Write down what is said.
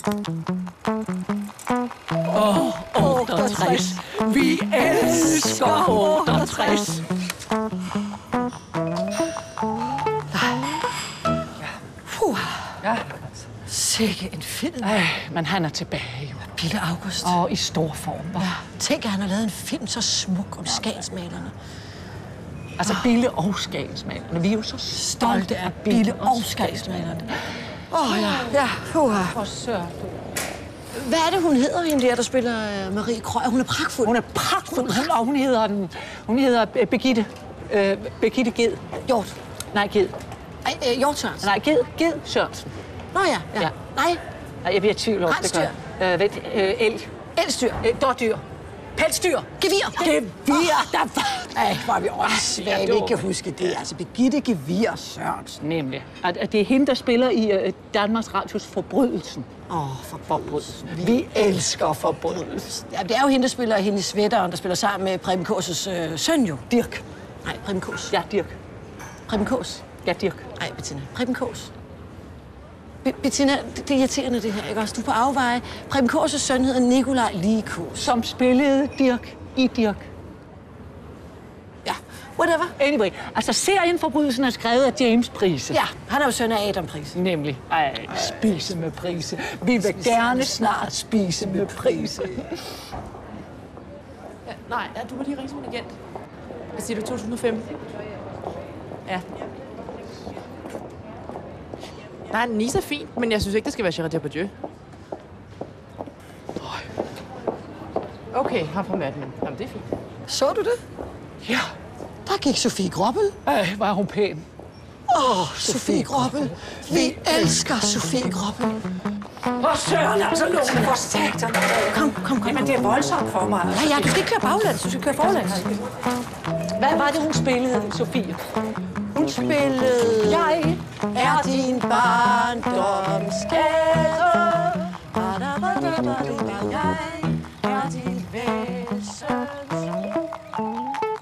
68. Vi elsker 68. Ja. Sikke en film. Men han er tilbage jo. Bille August. Og i stor form. Ja. Tænk, at han har lavet en film så smuk om skagensmalerne. Altså Bille og skagensmalerne. Vi er jo så stolte af Bille og skagensmalerne. Ja. Hvor sørt du. Hvad er det, hun hedder, hende der spiller Marie Krøyer? Hun er pragtfuld. Hun er pragtfuld, og hun hedder Birgitte. Birgitte Ged. Hjort. Nej, Ged. Hjort Sørensen. Nej, Ged Sørensen. Nå ja. Nej. Jeg bliver i tvivl om det gør. Elg. Elstyr. Dårdyr. Pelsdyr. Gevir. Gevir, der var... Ej, hvor er vi åndssvage, vi ikke kan huske det. Altså, Birgitte Gevir Sørensen. Nemlig. At det er hende, der spiller i Danmarks Radios Forbrydelsen. Forbrydelsen. Vi elsker Forbrydelsen. Ja, det er jo hende, der spiller hende i Sweateren, der spiller sammen med Preben Kaas' søn jo. Dirk. Nej, Preben Kaas. Ja, Dirk. Preben Kaas. Ja, Dirk. Nej, Bettina. Preben Kaas. Bettina, det er irriterende det her, ikke også? Du er på afveje. Preben Kaas' søn hedder Nikolaj Likos. Som spillede Dirk i Dirk. Ja, whatever. Anyway, altså serien Forbrydelsen er skrevet af James Price. Ja, han er jo søn af Adam Price. Nemlig. Spise med Price. Vi vil gerne snart spise med Price. Ja, nej, du må lige ringe som en agent. Hvad siger du, 2015? Ja. Nej, Nice er fint, men jeg synes ikke, det skal være Gérard Depardieu. Okay, ham fra Mad Men. Jamen, det er fint. Så du det? Ja. Der gik Sofie Groppel. Hvor er hun pæn. Sofie Groppel. Vi elsker Sofie Groppel. Hvor søren, altså låne for satan. Kom. Jamen, det er voldsomt for mig. Ja, du skal ikke køre baglæns, du skal køre forlæns. Hvad var det, hun spillede, Sofie? Hun spillede... Jeg er din barndomsgætter. Jeg er din væsens